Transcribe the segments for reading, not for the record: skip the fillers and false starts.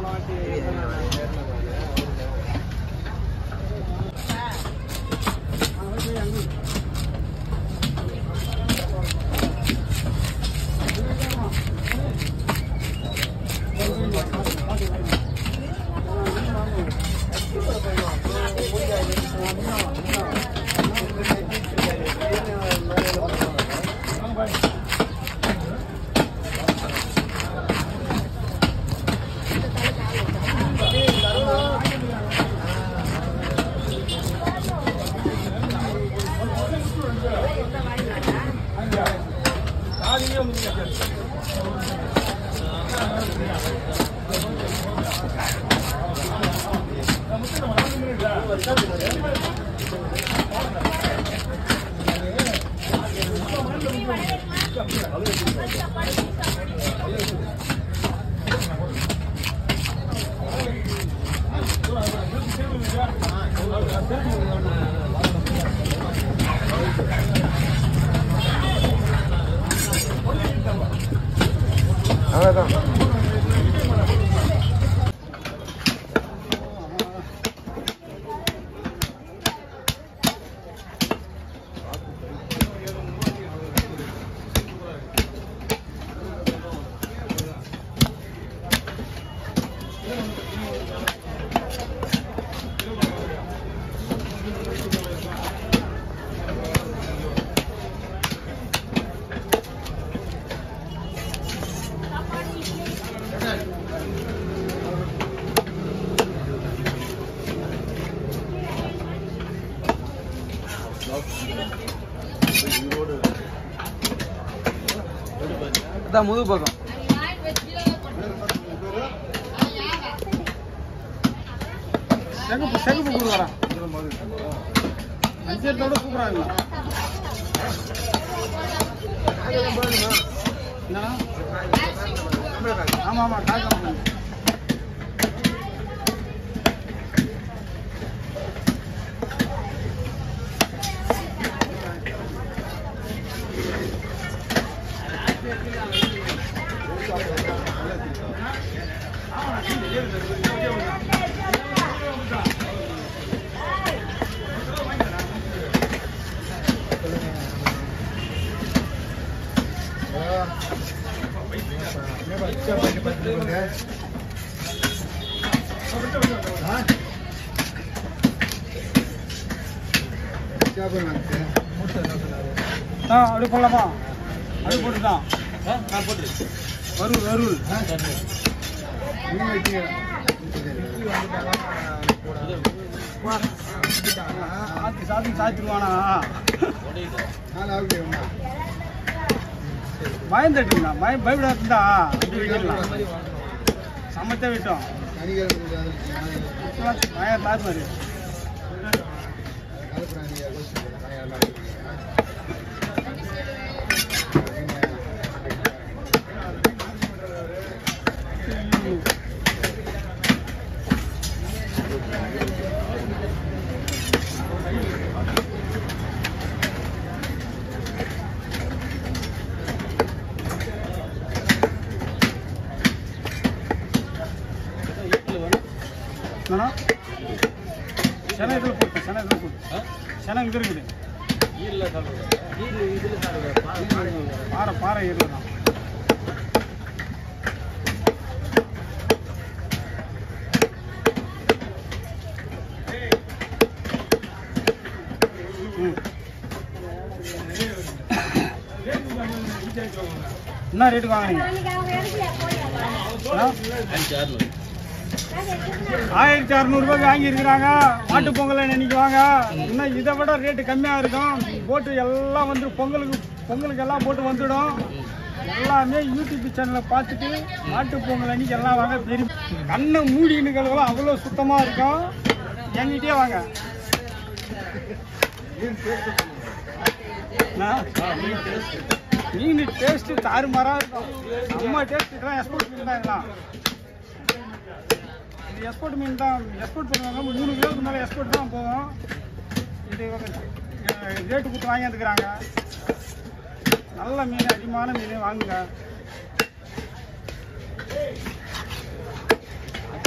அதான் முது பக்கம் செகப்பு கொடுக்குறான் அஞ்சத்தோட கூப்பிட்றாங்க. ஆமாம் ஆமாம் காய்ச்சல் அப்படி போடலாமா? அப்படி போட்டுதான் வருள் வருள் சாத்தி சாத்திடுவானா? பயம் தட்டுங்களா? பயப்படாதுதா விட்டுலாம் சமத்தே விட்டோம். பயம் தார் மாதிரி சென்னை இதில் போட்டு சென்னை இங்கே இருக்குது. பாறை பாறை ஏரியில் தான். என்ன ரேட்டுக்கு வாங்கினீங்க? 1600 வாங்கியிருக்கிறாங்க. மாட்டு பொங்கலை நினைக்குவாங்க. இன்னும் இதை விட ரேட்டு கம்மியாக இருக்கும். போட்டு எல்லாம் வந்து பொங்கலுக்கு எல்லாம் போட்டு வந்துடும். எல்லாமே யூடியூப் சேனலை பார்த்துட்டு மாட்டு பொங்கல் அன்னைக்கு எல்லாம் வாங்க. பெரிய கண்ணை மூடினுக்கெல்லாம் அவ்வளோ சுத்தமாக இருக்கும். என்கிட்டே வாங்க. மீன் டேஸ்ட்டு தாறுமாறாக இருக்கும். அம்மா டேஸ்ட்டு தான் எக்ஸ்போர்ட் மீன் தான் எல்லாம். இது எக்ஸ்போர்ட் மீன் தான் எக்ஸ்போர்ட் பண்ணுவாங்க. 3 கிலோவுக்கு மேலே எக்ஸ்போர்ட் தான் போகும். இது ரேட்டு கொடுத்து வாங்கியிருக்கிறாங்க. நல்ல மீன், அதிகமான மீன் வாங்குங்க.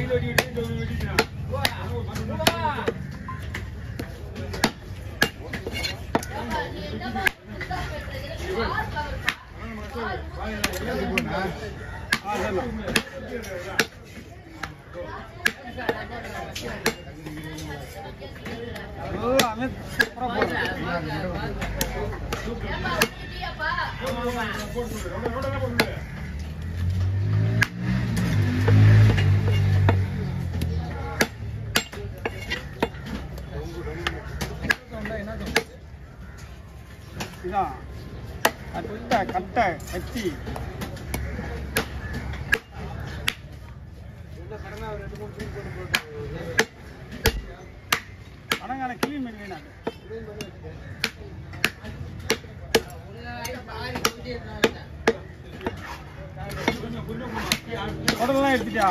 கட்டை கத்தி பணங்கான கிளீன் பண்ணி வேணாங்க உடலாம் எடுத்துட்டியா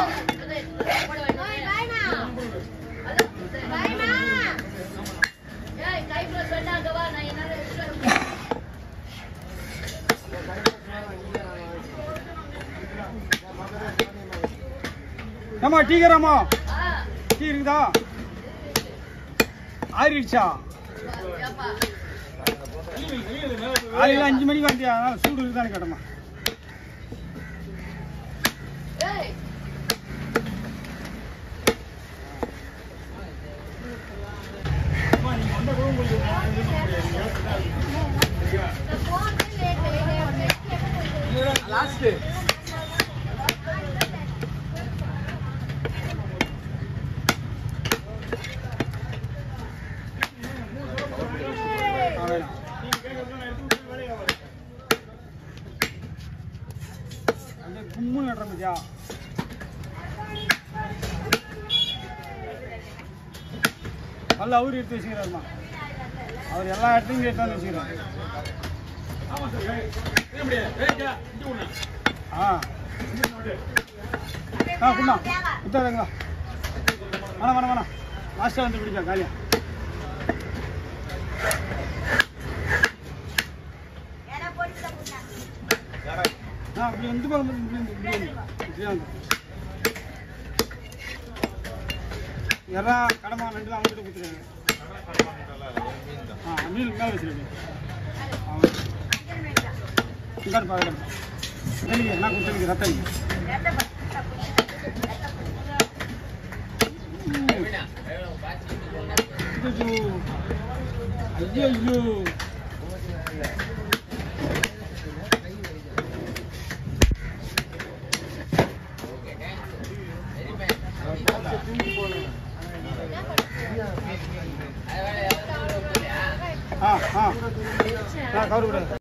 ஏமா டீ கராமா டீ இருக்குதா ஆறிடுச்சா காலையில் 5 மணிக்கு வந்தியா அதனால சூடு இருக்குதான்னு கேட்டமா லாஸ்ட் கும்முன்னு நடுற மதியா நல்லா அவரு எடுத்து வச்சுக்கிறாருமா அவர் எல்லா இடத்துலையும் எடுத்து வந்து வச்சுக்கிறாரு குண்ணா குத்தாதுங்களா வேணாம் வேணாம் லாஸ்ட்டாக வந்து பிடிக்கா காலியா அப்படி வந்து எறா கடமா ரெண்டு தான் அவங்ககிட்ட கொடுத்துருக்காங்க மீன் மேலே வச்சுருக்கேன் இங்காடு பார்க்கலாம் என்ன கொடுத்துருக்கு ரத்தம் ஐயோ ஐயோ கவரு